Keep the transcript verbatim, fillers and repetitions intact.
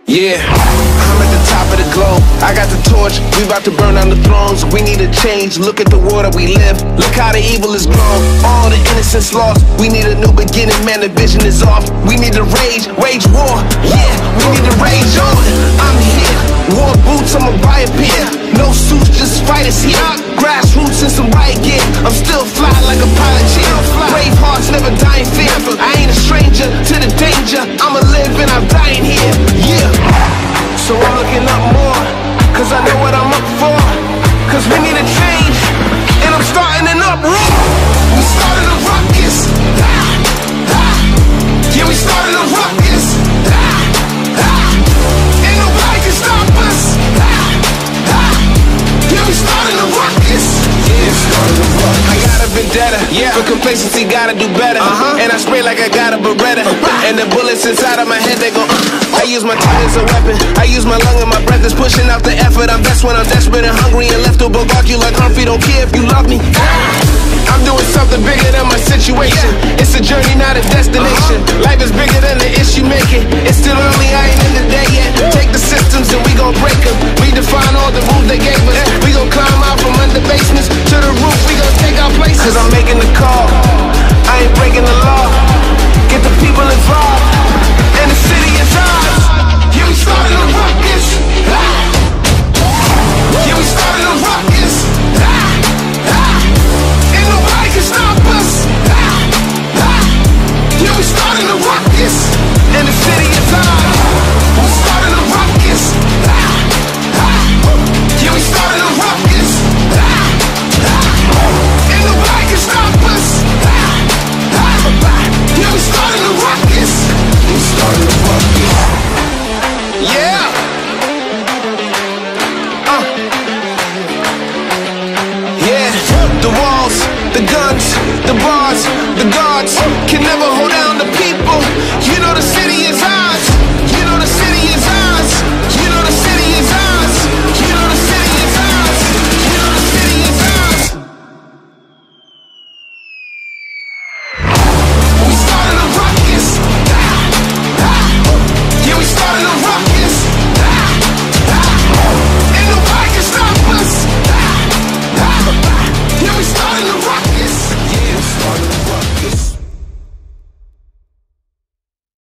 Yeah, I'm at the top of the globe. I got the torch, we about to burn down the thrones. We need a change, look at the world that we live. Look how the evil is grown, all the innocence lost. We need a new beginning, man, the vision is off. We need to rage, wage war, yeah, we need to rage on. I'm here, war boots, I'ma buy a pair. No suits, just fighters here. Grassroots and some riot gear. I'm still fly like a pilot chief. Brave hearts never die in fear. I ain't a stranger to the danger. I'ma live and I'm dying here, yeah. So I'm looking up more, cause I know what I'm up for. Cause we need a change, and I'm starting an uproar. We started a ruckus, ah, ah. Yeah, we started a ruckus, ah, ah. Ain't nobody can stop us, ah, ah. Yeah, we started a ruckus, yeah, started a ruckus. I got a vendetta, yeah. For complacency, gotta do better, uh-huh. And I spray like I got a Beretta, uh-huh. And the bullets inside of my head, they go, uh. I use my tongue as a weapon, I use my lung and my breath is pushing out the effort. I'm best when I'm desperate and hungry and left to bogart you like Humphrey. Don't care if you love me, I'm doing something bigger than my situation. It's a journey, not a destination. Life is bigger than the issue making. It's still early, I ain't in the day yet. Take the systems and we gon' break them. Redefine all the rules they gave us. We gon' climb out from under basements to the roof, we gon' take our places. Cause I'm making the call, I ain't breaking the